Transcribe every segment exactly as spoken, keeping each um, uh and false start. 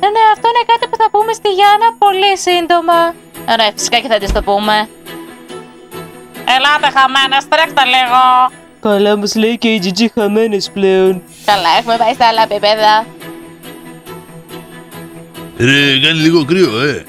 Ναι, ναι, αυτό είναι κάτι που θα πούμε στη Γιάννα πολύ σύντομα. Ωραία, φυσικά και θα της το πούμε. Ελάτε χαμένες, τρέξτε λίγο. Καλά μας λέει και οι τζιτζι χαμένες πλέον. Καλά, έχουμε πάει στα άλλα επίπεδα. Ρε, κάνει λίγο κρύο, ε.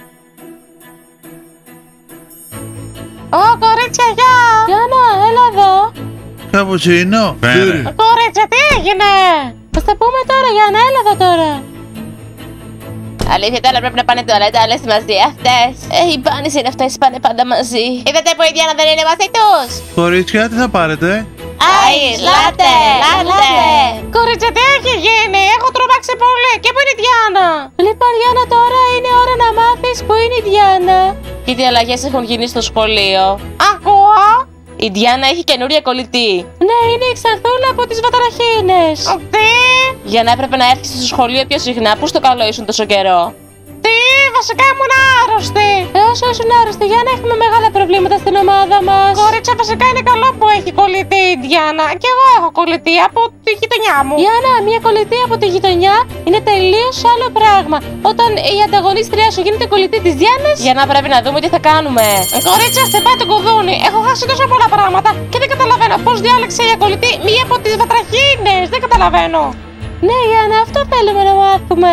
Ω, κορίτσια, γεια! Γιάννα, έλα εδώ. Καπουτσίνο. Φέρε. Κορίτσια, τι έγινε? Θα τα πούμε τώρα, Γιάννα, έλα εδώ τώρα. Αλήθεια, τώρα πρέπει να πάνε τώρα όλες μαζί αυτές. Ε, οι πάνες είναι αυτές, πάνε πάντα μαζί. Είδατε που η Διάννα δεν είναι μαζί τους. Κορίτσια, τι θα πάρετε? Άις, λάτε, λάτε. Κορίτσια, τι έχει γίνει? Έχω τρομάξει πολύ. Και πού είναι η Διάννα? Λοιπόν, Γιάννα, τώρα είναι ώρα να μάθεις που είναι η Διάννα. Και τι αλλαγές έχουν γίνει στο σχολείο. Ακούω. Η Διάννα έχει καινούρια κολλητή. Ναι, είναι η Ξανθούλα από τις Βατραχίνες. Τι? Για να έπρεπε να έρχεσαι στο σχολείο πιο συχνά, πού στο καλό ήσουν τόσο καιρό. Τι? Βασικά ήμουν άρρωστη. Ε, όσο ήσουν άρρωστη, Γιάννα, έχουμε μεγάλα προβλήματα στην ομάδα μας. Κορίτσια, βασικά είναι καλό που έχει κολλητή η Διάννα. Και εγώ έχω κολλητή από τη γειτονιά μου. Γιάννα, μια κολλητή από τη γειτονιά είναι τελείως άλλο πράγμα. Όταν η ανταγωνίστριά σου γίνεται κολλητή της Διάννας. Για να πρέπει να δούμε τι θα κάνουμε. Κορίτσια, χτυπάει το κουδούνι. Έχω χάσει τόσο πολλά πράγματα και δεν καταλαβαίνω πώς διάλεξε η κολλητή μία από τις Βατραχίνες. Δεν καταλαβαίνω. Ναι, Γιάννα, αυτό θέλουμε να μάθουμε.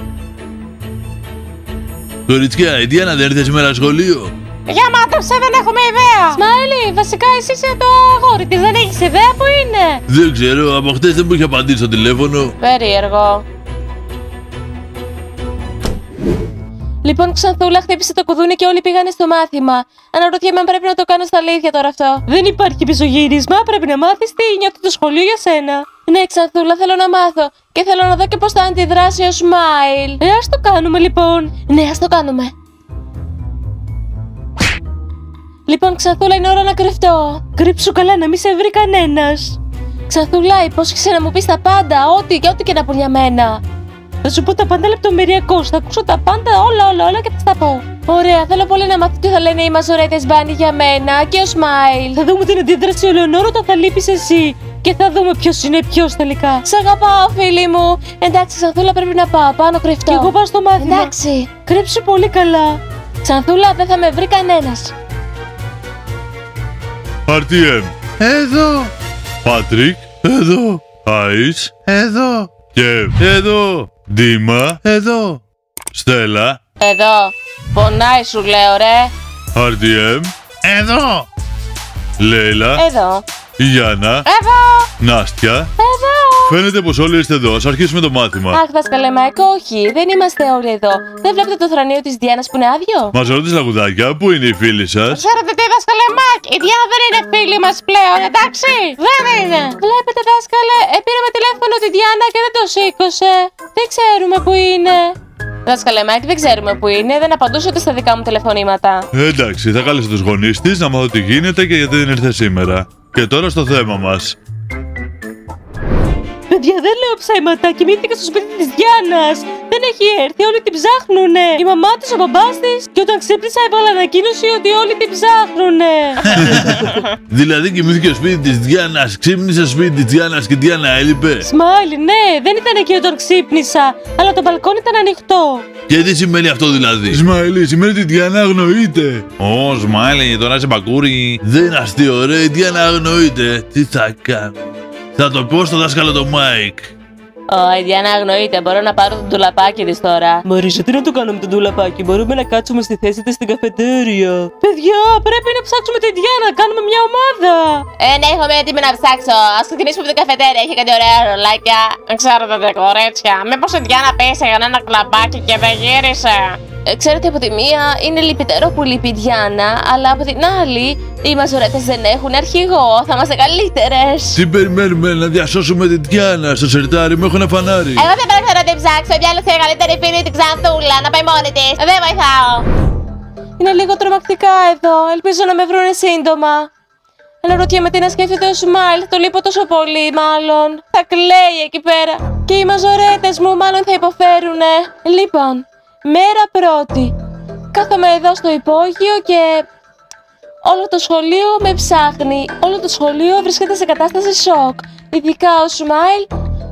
Κορίτσια, η Διάννα δεν ήρθε σήμερα σχολείο. Για μάτεψε, δεν έχουμε ιδέα. Σμάιλι, βασικά εσύ είσαι το αγόρι της, δεν έχεις ιδέα που είναι. Δεν ξέρω, από χτες δεν μου είχε απαντήσει στο τηλέφωνο. Περίεργο. Λοιπόν, Ξανθούλα χτύπησε το κουδούνι και όλοι πήγανε στο μάθημα. Αναρωτιέμαι αν πρέπει να το κάνω στα αλήθεια τώρα αυτό. Δεν υπάρχει πισωγύρισμα, πρέπει να μάθεις τι νιώθει το σχολείο για σένα. Ναι, Ξανθούλα, θέλω να μάθω. Και θέλω να δω και πώς θα αντιδράσει ο Σμάιλ. Ε, ας το κάνουμε λοιπόν. Ναι, ας το κάνουμε. Λοιπόν, Ξανθούλα, είναι ώρα να κρυφτώ. Κρύψου καλά, να μην σε βρει κανένας. Ξανθούλα, υπόσχεσαι να μου πεις τα πάντα, ό,τι και ό,τι και να πουν για μένα. Θα σου πω τα πάντα λεπτομεριακώς, θα ακούσω τα πάντα όλα όλα όλα και θα στα πω. Ωραία, θέλω πολύ να μάθω τι θα λένε οι μαζορέτες μπάνι για μένα και ο Σμάιλ. Θα δούμε την αντίδραση ολονών όταν θα λείπεις εσύ. Και θα δούμε ποιος είναι ποιος τελικά. Σ' αγαπάω, φίλη μου. Εντάξει, Ξανθούλα, πρέπει να πάω. Πάνω κρυφτώ. Και εγώ πάω στο μάθημα. Εντάξει. Κρύψου πολύ καλά. Ξανθούλα, δεν θα με βρει κανένας. Αρ τι εμ. Εδώ. Πάτρικ. Εδώ. Άις. Εδώ. Και εδώ. Ντίμα. Εδώ. Στέλλα. Εδώ. Πονάει σου λέω, ρε. αρ τι εμ. Εδώ. Λέιλα. Εδώ. Γιάννα. Εδώ. Νάστια. Εδώ. Φαίνεται πως όλοι είστε εδώ. Ας αρχίσουμε το μάθημα. Αχ, δάσκαλε Μάικ, όχι, δεν είμαστε όλοι εδώ. Δεν βλέπετε το θρανείο της Διάννας που είναι άδειο. Μαζορώτες λαγουδάκια, πού είναι οι φίλοι σας? Ξέρετε τι, δάσκαλε Μακ, η Διάννα δεν είναι φίλη μας πλέον, εντάξει. Δεν είναι. Βλέπετε, δάσκαλε, ε, πήραμε τηλέφωνο τη Διάννα και δεν το σήκωσε. Δεν ξέρουμε που είναι. Δάσκαλε Μάικ, δεν ξέρουμε που είναι, δεν απαντούσε ούτε στα δικά μου τηλεφωνήματα. Εντάξει, θα κάλεσα τους γονείς της να μάθω τι γίνεται και γιατί δεν ήρθε σήμερα. Και τώρα στο θέμα μας. Παιδιά, δεν λέω ψέματα. Κοιμήθηκα στο σπίτι της Διάννας. Δεν έχει έρθει, όλοι την ψάχνουνε. Η μαμά της, ο μπαμπάς της. Και όταν ξύπνησα, έβαλα ανακοίνωση ότι όλοι την ψάχνουνε. Δηλαδή κοιμήθηκε στο σπίτι της Διάννας, ξύπνησε στο σπίτι της Διάννας και η Διάννα έλειπε. Σμάιλι, ναι, δεν ήταν εκεί όταν ξύπνησα. Αλλά το μπαλκόνι ήταν ανοιχτό. Και τι σημαίνει αυτό δηλαδή? Σμάιλι, σημαίνει ότι η Διάννα αγνοείται. Ω, Σμάιλι, τώρα είσαι μπακούρι. Δεν είναι αστείο, ρε, η Διάννα αγνοείται. Τι θα κάνω? Θα το πω στο δάσκαλο το Μάικ. Ω, η Διάννα αγνοείται. Μπορώ να πάρω το ντουλαπάκι της τώρα. Μαρίσα, τι να το κάνουμε το ντουλαπάκι? Μπορούμε να κάτσουμε στη θέση της στην καφετέρια. Παιδιά, πρέπει να ψάξουμε τη Διάννα, να κάνουμε μια ομάδα. Ε, ναι, έχω μια έτοιμη να ψάξω. Ας ξεκινήσουμε από την καφετέρια. Έχει κάτι ωραία ρολάκια. Ξέρετε τι, κορίτσια, μήπως η Διάννα πέσει για ένα κλαμπάκι και δεν γύρισε? Ε, ξέρετε, από τη μία είναι λυπητερό που λείπει η Διάννα, αλλά από την άλλη οι μαζορέτες δεν έχουν αρχηγό. Θα είμαστε καλύτερες. Τι περιμένουμε, να διασώσουμε την Διάννα? Στο σερτάρι μου έχω ένα φανάρι. Εγώ δεν πρέπει να την ψάξω. Διάλεξε η καλύτερη φίλη την Ξανθούλα να πάει μόνη της. Δεν βοηθάω. Είναι λίγο τρομακτικά εδώ. Ελπίζω να με βρούνε σύντομα. Αναρωτιέμαι τι να σκέφτεται ο Σμάιλ. Το λείπω τόσο πολύ, μάλλον. Θα κλαίει εκεί πέρα. Και οι μαζορέτες μου μάλλον θα υποφέρουνε. Λοιπόν, μέρα πρώτη. Κάθομαι εδώ στο υπόγειο και όλο το σχολείο με ψάχνει. Όλο το σχολείο βρίσκεται σε κατάσταση σοκ. Ειδικά ο Σμάιλ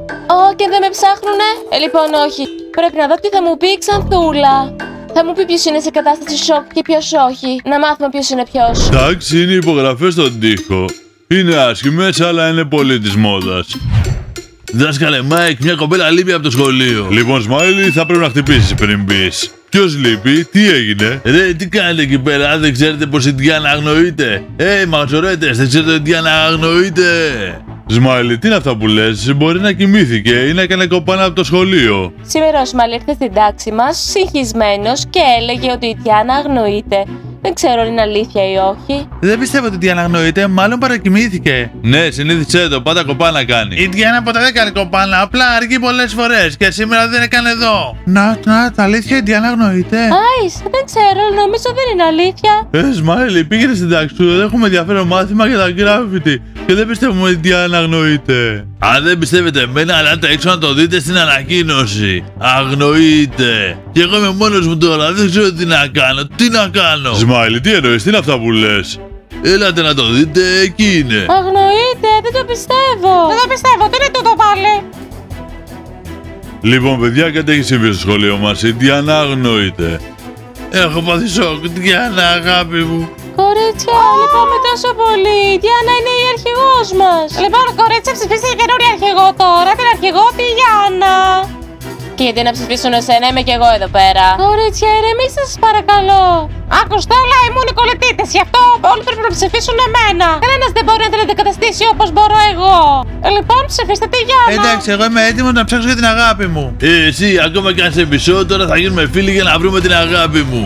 Ω, και δεν με ψάχνουνε. Ε, λοιπόν, όχι. Πρέπει να δω τι θα μου πει η Ξανθούλα. Θα μου πει ποιος είναι σε κατάσταση σοκ και ποιος όχι. Να μάθουμε ποιος είναι ποιος. Εντάξει, είναι υπογραφές στον τοίχο. Είναι άσχημες, αλλά είναι πολύ της μόδας. Δάσκαλε Μάικ, μια κοπέλα λείπει από το σχολείο. Λοιπόν, Σμάιλι, θα πρέπει να χτυπήσεις πριν μπεις. Ποιος λείπει, τι έγινε? Ρε, τι κάνετε εκεί πέρα, δεν ξέρετε πως η Διάννα αγνοείται? Ε, ματσορέτες, δεν ξέρετε ότι η Διάννα αγνοείται? Σμάιλι, τι είναι αυτά που λες? Μπορεί να κοιμήθηκε ή να έκανε κοπάνα από το σχολείο. Σήμερα ο Σμάιλι ήρθε στην τάξη μας, συγχυσμένος, και έλεγε ότι η Διάννα αγνοείται. Δεν ξέρω αν είναι αλήθεια ή όχι. Δεν πιστεύω ότι η Διάννα αγνοείται, μάλλον παρακοιμήθηκε. Ναι, συνήθισε το, πάντα κοπάνα κάνει. Η Διάννα ποτέ δεν κάνει κοπάνα, απλά αργεί πολλές φορές και σήμερα δεν έκανε εδώ. Να, να, τα αλήθεια η Διάννα αγνοείται. Άις, δεν ξέρω, νομίζω δεν είναι αλήθεια. Ε, Σμάιλι, πήγαινε στην τάξη σου, έχουμε ενδιαφέρον μάθημα για τα γκράφιτι και δεν πιστεύουμε ότι η Διάννα αγνοείται. Αν δεν πιστεύετε εμένα, ελάτε έξω να το δείτε στην ανακοίνωση. Αγνοείται. Και εγώ είμαι μόνος μου τώρα, δεν ξέρω τι να κάνω. Τι να κάνω? Σμάιλι, τι εννοείς, τι είναι αυτά που λες? Έλατε να το δείτε, εκεί είναι. Αγνοείται, δεν το πιστεύω. Δεν το πιστεύω, τι είναι τούτο πάλι? Λοιπόν, παιδιά, κάτι έχει συμβεί στο σχολείο μας. Η Διάννα αγνοείται. Έχω πάθει σοκ, Διάννα, αγάπη μου. Κορίτσια, λυπάμαι τόσο πολύ. Η Διάννα είναι η αρχηγός μας. Λοιπόν, κορίτσια, ψηφίστε για καινούργια αρχηγό τώρα. Την αρχηγό τη Γιάννα. Και γιατί να ψηφίσουν εσένα, είμαι κι εγώ εδώ πέρα. Κορίτσια, ηρεμήστε σας παρακαλώ. Άκου, Στέλλα, ήμουν οι κολλητήτες, γι' αυτό όλοι πρέπει να ψηφίσουν εμένα. Κανένας δεν μπορεί να την αντικαταστήσει όπως μπορώ εγώ. Ε, λοιπόν, ψηφίστε τη Γιάννα. Εντάξει, εγώ είμαι έτοιμος να ψάξω για την αγάπη μου. Ε, εσύ, ακόμα κι αν σε μισώ, τώρα θα γίνουμε φίλοι για να βρούμε την αγάπη μου.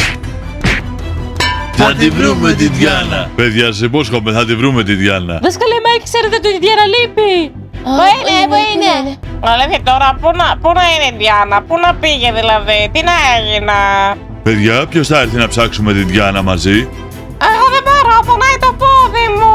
Θα τη βρούμε τη Διάννα. Παιδιά, σε υπόσχομαι, θα τη βρούμε τη Διάννα. Δάσκαλε Μάικ, ξέρετε ότι η Διάννα λείπει. Πού είναι, πού είναι? Αλήθεια τώρα, πού να, πού να είναι η Διάννα, πού να πήγε δηλαδή, τι να έγινα? Παιδιά, ποιος θα έρθει να ψάξουμε τη Διάννα μαζί? Εγώ δεν μπορώ, πονάει το πόδι μου.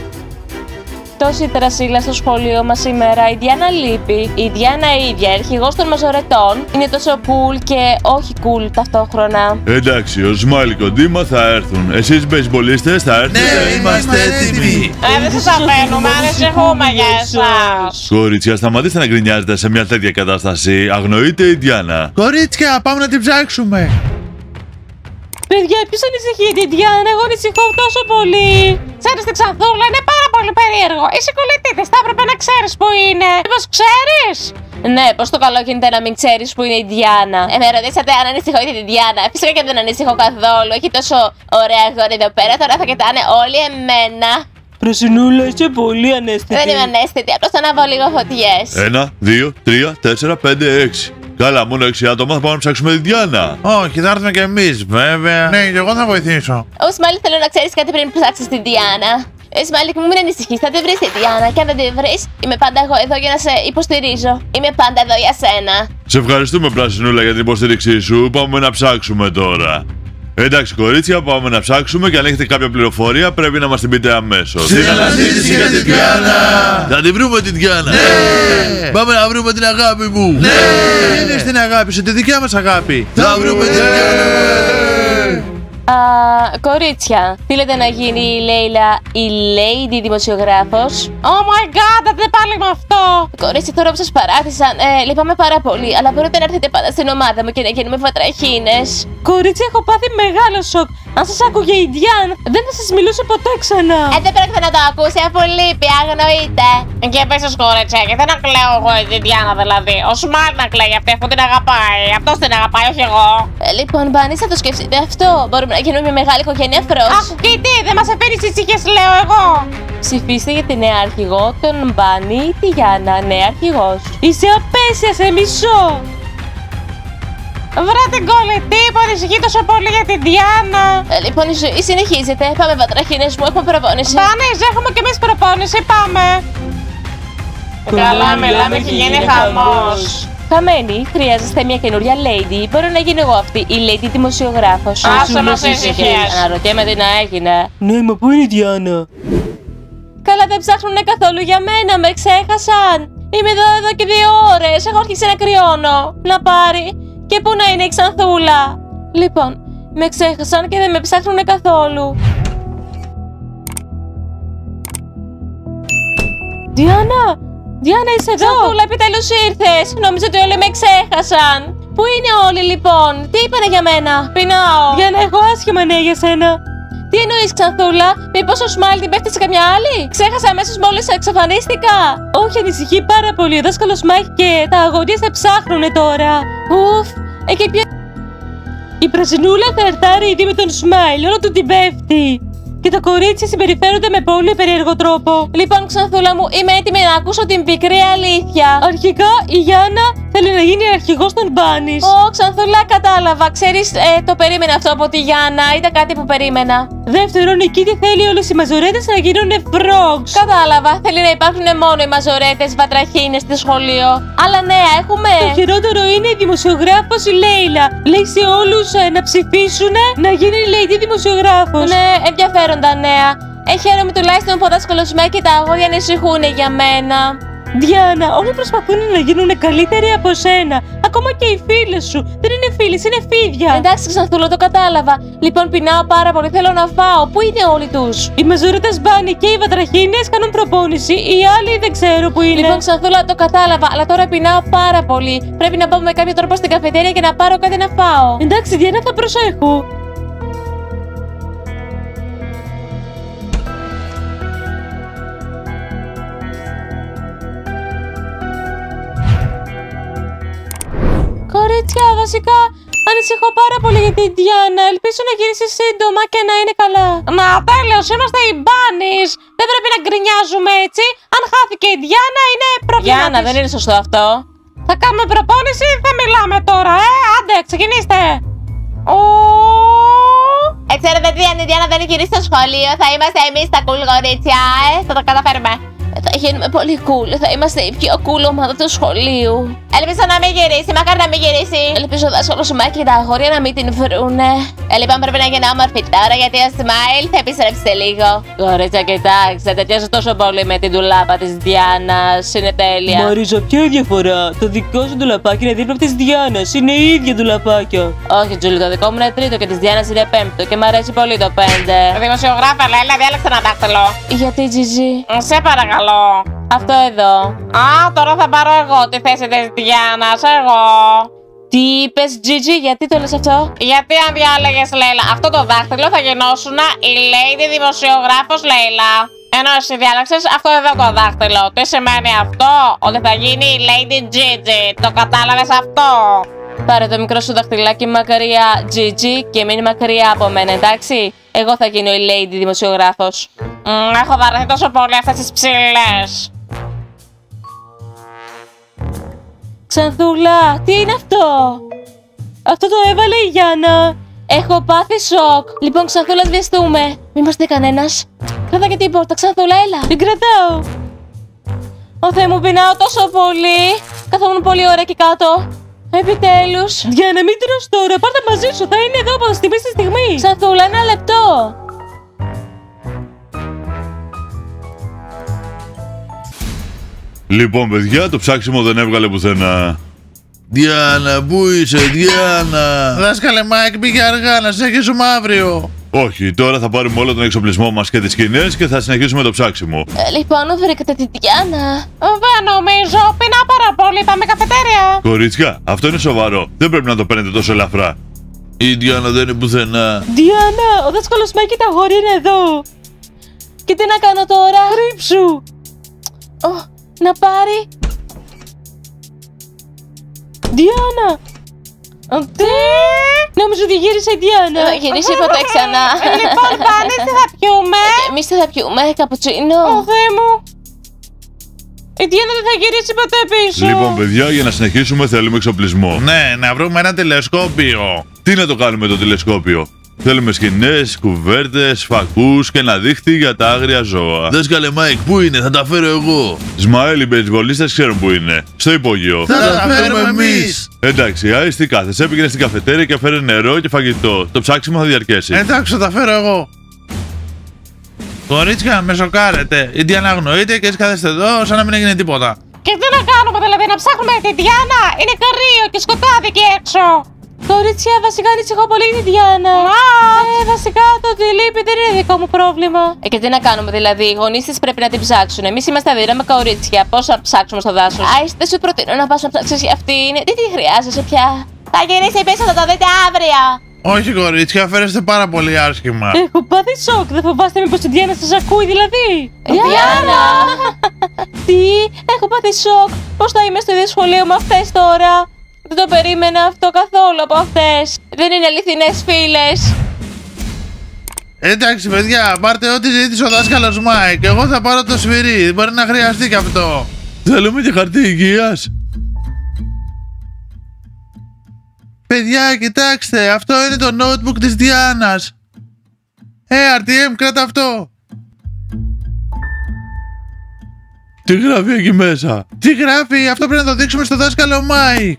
Τόση τρασίλα στο σχολείο μας σήμερα, η Διάννα λείπει. Η Διάννα ίδια, αρχηγός των μαζορετών, είναι τόσο cool και όχι cool ταυτόχρονα. Εντάξει, ο Σμάιλι και ο Ντίμα θα έρθουν. Εσείς μπεϊσμπολίστες θα έρθετε? Ναι, είμαστε έτοιμοι. Ε, δεν σας αφήνουμε, ανησυχούμε για εσάς. Κορίτσια, σταματήστε να γκρινιάζετε σε μια τέτοια κατάσταση. Αγνοείται η Διάννα. Κορίτσια, πάμε να την ψάξουμε. Παιδιά, ποιος ανησυχεί την Διάννα, εγώ ανησυχώ τόσο πολύ. Ξέρεις την Ξανθούλα, είναι πάρα πολύ περίεργο. Είσαι κολλητήτης, θα έπρεπε να ξέρεις που είναι. Μήπως ξέρεις? Ναι, πώς το καλό γίνεται να μην ξέρεις που είναι η Διάννα. Ε, με ρωτήσατε αν ανησυχώ για τη Διάννα. Φυσικά και δεν ανησυχώ καθόλου. Έχει τόσο ωραία αγόρι εδώ πέρα, τώρα θα κοιτάνε όλοι εμένα. Πρασινούλα, είσαι πολύ ανέστητη. Δεν είμαι ανέστητη, απλώς θα να βάλω λίγο φωτιές. Ένα, δύο, τρία, τέσσερα, πέντε, έξι. Καλά, μόνο έξι άτομα θα πάμε να ψάξουμε τη Διάννα. Όχι, θα έρθουμε κι εμείς, βέβαια. Ναι, και εγώ θα βοηθήσω. Ο Σμάιλι, θέλω να ξέρεις κάτι πριν ψάξεις την Διάννα. Ε, Σμάιλι, μην ανησυχείς, θα τη βρεις τη Διάννα. Και αν δεν τη βρεις, είμαι πάντα εγώ εδώ για να σε υποστηρίζω. Είμαι πάντα εδώ για σένα. Σε ευχαριστούμε, Πρασινούλα, για την υποστήριξή σου. Πάμε να ψάξουμε τώρα. Εντάξει, κορίτσια, πάμε να ψάξουμε και αν έχετε κάποια πληροφορία πρέπει να μας την πείτε αμέσως. Συναναζήτηση για τη Διάννα. Θα τη βρούμε την Διάννα. Ναι. Πάμε να βρούμε την αγάπη μου. Ναι. Δεν είναι στην αγάπη σου, τη δικιά μας αγάπη. Θα βρούμε την Διάννα. Α, κορίτσια, τι λέτε να γίνει η Λέιλα η Lady δημοσιογράφος? Oh my god, δεν πάλι με αυτό. Κορίτσια, τώρα που σας παράτησαν, ε, λυπάμαι πάρα πολύ, αλλά μπορείτε να έρθετε πάντα στην ομάδα μου και να γίνουμε βατραχίνες. Κορίτσια, έχω πάθει μεγάλο σοκ. Αν σας άκουγε η Διάννα, δεν θα σας μιλούσε ποτέ ξανά. Ε, δεν πρόκειται να το ακούσει αφού λείπει, αγνοείται. Και επίσης, κορίτσια, και δεν να κλαίω εγώ η Διάννα δηλαδή. Ο Σμάιλ να κλαίει αυτή αφού την αγαπάει. Αυτός την αγαπάει, όχι εγώ. Ε, λοιπόν, Μπάνι, θα το σκεφτείτε αυτό. Μπορούμε να γίνουμε μια μεγάλη οικογένεια φρός. Αχ, και τι, δεν μας αφήνεις ησυχίες, λέω εγώ. Ψηφίστε για τη νέα αρχηγό, τον Μπάνι ή τη Γιάννα, νέα αρχηγός. Είσαι απέσια, σε μισό. Βρε την κολλητή που ανησυχεί τόσο πολύ για την Διάννα. Ε, λοιπόν, η ζωή συνεχίζεται. Πάμε, βατραχίνες μου, έχουμε προπόνηση. Μπάνις, έχουμε κι εμείς προπόνηση, πάμε. Καλά, μιλάμε, έχει γίνει χαμός. Χαμένοι, χρειάζεστε μια καινούρια lady. Μπορώ να γίνω εγώ αυτή, η lady δημοσιογράφος. Άσε μας ησυχίες. Αναρωτιέμαι τι να έγινε. Ναι, μα πού είναι η Διάννα? Καλά, δεν ψάχνουνε καθόλου για μένα, με ξέχασαν. Είμαι εδώ εδώ και δύο ώρες. Έχω αρχίσει να κρυώνω. Να πάρει. Και πού να είναι η Ξανθούλα? Λοιπόν, με ξέχασαν και δεν με ψάχνουνε καθόλου. Διάννα, Διάννα, είσαι εδώ! Ξανθούλα, επιτέλους ήρθες! Νόμιζα ότι όλοι με ξέχασαν! Πού είναι όλοι λοιπόν, τι είπανε για μένα? Πεινάω! Διάννα, έχω άσχημα νέα για σένα. Τι εννοείς, Ξανθούλα, μήπως ο Σμάιλ την πέφτει σε καμιά άλλη? Ξέχασα αμέσως μόλις εξαφανίστηκα. Όχι, ανησυχεί πάρα πολύ. Ο δάσκαλος Μάικ και τα αγωνίες σε ψάχνουνε τώρα. Ουφ, εκεί πια... Η πρασινούλα θα ερθάρει ήδη με τον Σμάιλ, όλο του την πέφτει. Και τα κορίτσια συμπεριφέρονται με πολύ περίεργο τρόπο. Λοιπόν, Ξανθούλα μου, είμαι έτοιμη να ακούσω την πικρή αλήθεια. Αρχικά η Γιάννα θέλει να γίνει αρχηγός των Μπάνις. Ω, Ξανθούλα, κατάλαβα. Ξέρεις, ε, το περίμενα αυτό από τη Γιάννα. Ήταν κάτι που περίμενα. Δεύτερον, η Κίτη θέλει όλες οι μαζορέτες να γίνουν frogs. Κατάλαβα. Θέλει να υπάρχουν μόνο οι μαζορέτες βατραχίνες στο σχολείο. Αλλά νέα έχουμε. Το χειρότερο είναι η δημοσιογράφος η Λέιλα. Λέει σε όλους ε, να ψηφίσουν να γίνει η Lady δημοσιογράφος. Ναι, ενδιαφέροντα νέα. Ε, χαίρομαι τουλάχιστον που ο δάσκαλος Μάικ και τα αγόρια ανησυχούν για μένα. Διάννα, όλοι προσπαθούν να γίνουν καλύτεροι από σένα. Ακόμα και οι φίλες σου. Δεν είναι φίλες, είναι φίδια. Εντάξει, Ξανθούλα, το κατάλαβα. Λοιπόν, πεινάω πάρα πολύ. Θέλω να φάω. Πού είναι όλοι τους? Οι μαζορέτες Μπάνι και οι βατραχίνες κάνουν προπόνηση. Οι άλλοι δεν ξέρω που είναι. Λοιπόν, Ξανθούλα, το κατάλαβα. Αλλά τώρα πεινάω πάρα πολύ. Πρέπει να πάω με κάποιο τρόπο στην καφετέρια και να πάρω κάτι να φάω. Εντάξει, Διάννα, θα προσέχω. Κορίτσια, βασικά ανησυχώ πάρα πολύ για την Διάννα. Ελπίζω να γυρίσει σύντομα και να είναι καλά. Να, τέλος, είμαστε οι Μπάνις. Δεν πρέπει να γκρινιάζουμε έτσι. Αν χάθηκε η Διάννα, είναι πρόβλημα. Γιάννα, της. δεν είναι σωστό αυτό. Θα κάνουμε προπόνηση ή θα μιλάμε τώρα, ε? Άντε, ξεκινήστε. Ο... Ε, ξέρετε τι, αν η Διάννα δεν γυρίσει στο σχολείο, θα είμαστε εμείς τα cool κορίτσια, ε. Θα το καταφέρουμε. Θα γίνουμε πολύ cool. Θα είμαστε η πιο cool ομάδα του σχολείου. Ελπίζω να μην γυρίσει. Μακάρι να μην γυρίσει. Ελπίζω ο δάσκαλος Μάικ και τα αγόρια να μην την βρούνε. Ε, λοιπόν, πρέπει να γίνω όμορφη τώρα γιατί ο Σμάιλ θα επιστρέψει σε λίγο. Κορίτσια, κοιτάξτε. Ταιριάζω τόσο πολύ με την ντουλάπα της Διάννας. Είναι τέλεια. Μαρίζα, ποια είναι η διαφορά? Το δικό σου ντουλαπάκι είναι δίπλα από της Διάννας. Είναι η ίδια ντουλαπάκια. Όχι, Τζούλη, το δικό μου είναι τρίτο και της Διάννας είναι πέμπτο και μου αρέσει πολύ το πέντε. Δημοσιογράφα, Λέλα, διάλεξε ένα δάχτυλο. Γιατί, Τζιζί? Σε παρακαλώ. Αυτό εδώ. Α, τώρα θα πάρω εγώ τη θέση της Διάννας, εγώ. Τι είπες, Τζιτζι, γιατί το λες αυτό? Γιατί αν διάλεγες, Λέιλα, αυτό το δάχτυλο θα γινώσουν η Lady δημοσιογράφος Λέιλα. Ενώ εσύ διάλεξες αυτό εδώ το δάχτυλο. Τι σημαίνει αυτό? Ότι θα γίνει η Lady Gigi. Το κατάλαβες αυτό? Πάρε το μικρό σου δαχτυλάκι μακριά, Τζιτζι, και μείνει μακριά από μένα, εντάξει? Εγώ θα γίνω η Lady δημοσιογράφος. Μ, έχω βαρεθεί τόσο πολύ αυτές τις ψηλές. Ξανθούλα, τι είναι αυτό? Αυτό το έβαλε η Γιάννα. Έχω πάθει σοκ. Λοιπόν, Ξανθούλα, σβηστούμε. Μη μας δει κανένας. Κράτα και την πόρτα, Ξανθούλα, έλα. Την κρατάω. Ω Θεέ μου, πεινάω τόσο πολύ. Καθόμουν πολύ ώρα εκεί κάτω. Επιτέλους. Διάννα, μην τρως τώρα. Πάρτε μαζί σου. Θα είναι εδώ από τη στιγμή στη στιγμή. Ξανθούλα, ένα λεπτό. Λοιπόν, παιδιά, το ψάξιμο δεν έβγαλε πουθενά. Διάννα, πού είσαι, Διάννα? Δάσκαλε Μάικ, πήγε αργά, να συνεχίσουμε αύριο. Όχι, τώρα θα πάρουμε όλο τον εξοπλισμό μας και τις σκηνές και θα συνεχίσουμε το ψάξιμο. Ε, λοιπόν, βρήκατε τη Διάννα? Δεν νομίζω, πεινάω πάρα πολύ. Πάμε καφετέρια. Κορίτσια, αυτό είναι σοβαρό. Δεν πρέπει να το παίρνετε τόσο ελαφρά. Η Διάννα δεν είναι πουθενά. Διάννα, ο δάσκαλος Μάικ και τα αγόρια είναι εδώ. Και τι να κάνω τώρα? Κρύψου. Ω, να πάρει. Διάννα. Τι? Νόμιζα ότι γύρισε η Διάννα. Θα γυρίσει ποτέ ξανά. Λοιπόν, Μπάνις, τι θα πιούμε? Και εμείς τι θα πιούμε, καπουτσίνο? Ω Θεέ μου. Η Διάννα δεν θα γυρίσει ποτέ πίσω. Λοιπόν, παιδιά, για να συνεχίσουμε θέλουμε εξοπλισμό. Ναι, να βρούμε ένα τηλεσκόπιο. Τι να το κάνουμε το τηλεσκόπιο? Θέλουμε σκηνές, κουβέρτες, φακούς και ένα δίχτυ για τα άγρια ζώα. Δάσκαλε Μάικ, πού είναι, θα τα φέρω εγώ. Σμάιλ, οι μπεϊσμπολίστες ξέρουν πού είναι. Στο υπόγειο. Θα τα φέρουμε εμείς. Εντάξει, άιστη κάθεσαι, πήγαινε στην καφετέρια και φέρε νερό και φαγητό. Το ψάξιμο θα διαρκέσει. Εντάξει, θα τα φέρω εγώ. Κορίτσια, με σοκάρετε. Η Διάννα αγνοείται και έτσι κάθεστε εδώ σαν να μην έγινε τίποτα. Και τι να κάνουμε, δηλαδή, να ψάχνουμε τη Διάννα? Είναι κρύο και σκοτάδι εκεί έξω. Κορίτσια, βασικά ανησυχώ πολύ τη Διάνα. Ε, βασικά το ότι λείπει δεν είναι δικό μου πρόβλημα. Ε, και τι να κάνουμε δηλαδή, οι γονείς της πρέπει να την ψάξουν. Εμείς είμαστε αδύναμα κορίτσια. Πώς θα ψάξουμε στο δάσος? Άις, δεν σου προτείνω να πας να ψάξεις για αυτήν. Τι τη χρειάζεσαι πια. Θα γυρίσει πίσω, θα το δείτε αύριο. Όχι κορίτσια, φέρεστε πάρα πολύ άσχημα. Έχω πάθει σοκ. Δεν φοβάστε μήπως η Διάνα σας ακούει δηλαδή? Διάνα! Τι, έχω πάθει σοκ. Πώς θα είμαι στο ίδιο σχολείο με αυτές τώρα? Δεν το περίμενα αυτό καθόλου από αυτές. Δεν είναι αληθινές φίλες. Εντάξει παιδιά, πάρτε ό,τι ζήτησε ο δάσκαλος Μάικ. Εγώ θα πάρω το σφυρί, μπορεί να χρειαστεί και αυτό. Θέλουμε και χαρτί υγείας. Παιδιά, κοιτάξτε, αυτό είναι το notebook της Διάνας. Ε, αρ τι εμ, κράτα αυτό. Τι γράφει εκεί μέσα? Τι γράφει, αυτό πρέπει να το δείξουμε στο δάσκαλο Μάικ.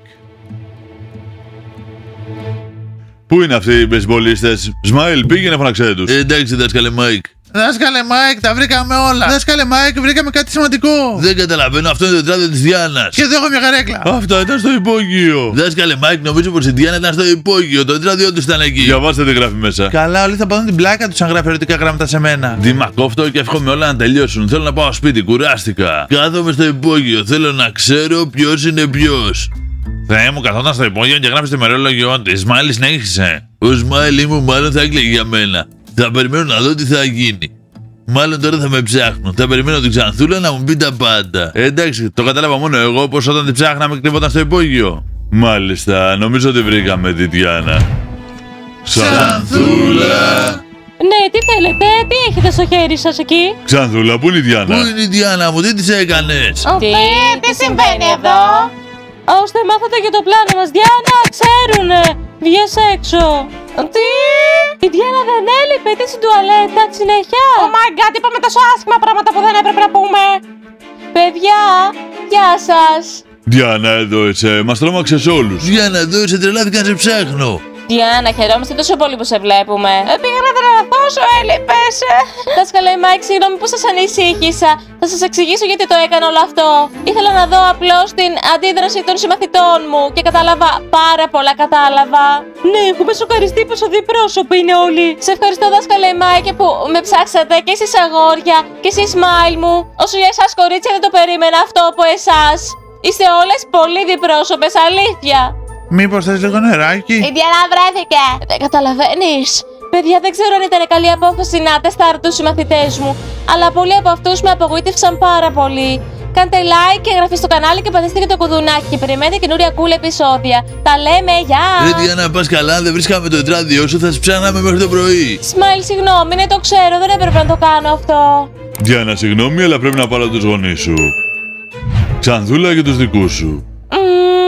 Πού είναι αυτοί οι μπεϊσμπολίστες? Σμάιλ, πήγαινε φωναξέ τους. Ε, εντάξει, δάσκαλε Μάικ. Δάσκαλε Μάικ, τα βρήκαμε όλα. Δάσκαλε Μάικ, βρήκαμε κάτι σημαντικό. Δεν καταλαβαίνω, αυτό είναι το τετράδιο της Διάνας. Και εδώ έχω μια καρέκλα. Αυτά ήταν στο υπόγειο. Δάσκαλε Μάικ, νομίζω πως η Διάνα ήταν στο υπόγειο. Το τετράδιο τους ήταν εκεί. Διαβάστε τι γράφει μέσα. Καλά, όλοι θα πάρουν την πλάκα τους αν γράφει ερωτικά γράμματα σε μένα. Διμακόφτω και εύχομαι όλα να τελειώσουν. Θέλω να πάω σπίτι, κουράστηκα. Κάθομαι στο υπόγειο. Θέλω να ξέρω ποιος είναι ποιος. Θεέ μου, καθόταν στο υπόγειο και γράφει το ημερόλογιο τη. Σμάιλ συνέχισε. Ο Σμάιλ μου μάλλον θα έκλαιγε για μένα. Θα περιμένω να δω τι θα γίνει. Μάλλον τώρα θα με ψάχνουν. Θα περιμένω την Ξανθούλα να μου πει τα πάντα. Ε, εντάξει, το κατάλαβα μόνο εγώ πως όταν την ψάχναμε κρύβονταν στο υπόγειο. Μάλιστα, νομίζω ότι βρήκαμε τη Διάνα. Ξανθούλα! Ναι, τι θέλετε, τι έχετε στο χέρι σας εκεί? Ξανθούλα, πού είναι η Διάνα? Πού είναι η Διάνα μου, τι της έκανες? Τι, τι συμβαίνει εδώ? Ώστε μάθατε για το πλάνο μας, Διάνα, ξέρουνε. Βγες έξω. Τι? Η Διάνα δεν έλειπε, τι στην τουαλέτα, τη συνέχεια. Oh my god, είπαμε τόσο άσχημα πράγματα που δεν έπρεπε να πούμε. Παιδιά, γεια σας. Διάνα, εδώ είσαι, μας τρόμαξες όλους. Διάνα, εδώ είσαι, τρελάθηκα να σε ψάχνω. Διάνα, χαιρόμαστε τόσο πολύ που σε βλέπουμε. Ε, πήγα να τρελαθώ, σου έλειπες. Δάσκαλε Μάικ, συγγνώμη που σας ανησύχησα. Θα σας εξηγήσω γιατί το έκανα όλο αυτό. Ήθελα να δω απλώς την αντίδραση των συμμαθητών μου και κατάλαβα πάρα πολλά, κατάλαβα. Ναι, έχουμε σοκαριστεί πόσο διπρόσωποι είναι όλοι. Σε ευχαριστώ, δάσκαλε Μάικ, που με ψάξατε και εσείς αγόρια και εσείς Σμάιλ μου. Όσο για εσάς κορίτσια δεν το περίμενα αυτό από εσάς. Είστε όλες πολύ διπρόσωπες, αλήθεια. Μήπως θες λίγο νεράκι? Η Διάνα βρέθηκε. Δεν καταλαβαίνεις. Παιδιά, δεν ξέρω αν ήταν καλή απόφαση να τεστάρω τους συμμαθητές μου, αλλά πολλοί από αυτούς με απογοήτευσαν πάρα πολύ. Κάντε like και εγγραφή στο κανάλι και πατήστε και το κουδουνάκι και περιμένετε καινούρια cool επεισόδια. Τα λέμε, γεια! Ρε Διάνα, πας καλά, αν δεν βρίσκαμε το τετράδιο σου θα σε ψάχναμε μέχρι το πρωί. Σμάιλ, συγγνώμη, ναι το ξέρω, δεν έπρεπε να το κάνω αυτό. Διάνα, συγγνώμη, αλλά πρέπει να πάρω τους γονείς σου. Ξανθούλα και τους δικούς σου. Μμμ.